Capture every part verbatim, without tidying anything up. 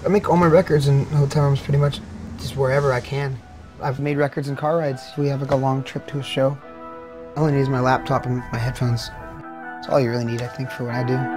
I make all my records in hotel rooms pretty much just wherever I can. I've made records in car rides. We have like a long trip to a show. All I need is my laptop and my headphones. That's all you really need, I think, for what I do.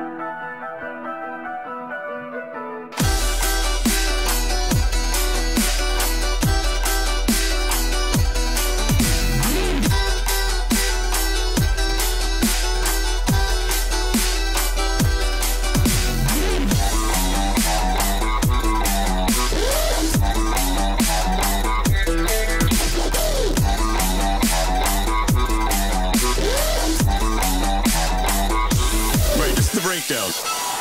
The breakdown.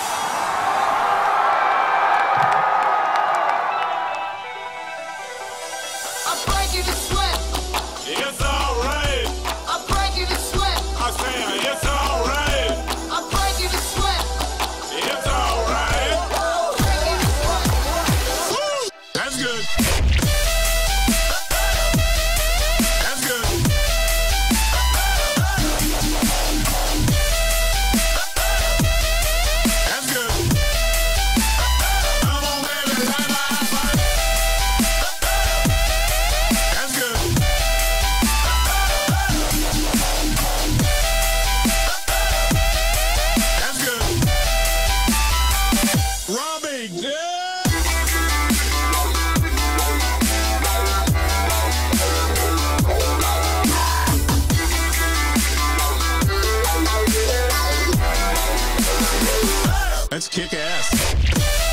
I'm breaking the sweat. It's all right. I'm breaking the sweat. I say it's all right. I'm breaking the sweat. It's all right. Breaking the sweat. Woo! That's good. That's good. That's good. Come on, baby, light my fire. That's good. That's good. Robbie, yeah. Let's kick ass.